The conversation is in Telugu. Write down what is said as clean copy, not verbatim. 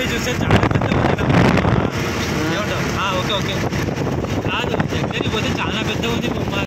పోయి చూస్తే చాలా పెద్దగా ఉంది. ఏమంటావు? Okay okay. కాదు దగ్గరికి పోతే చాలా పెద్దగా ఉంది బొమ్మ.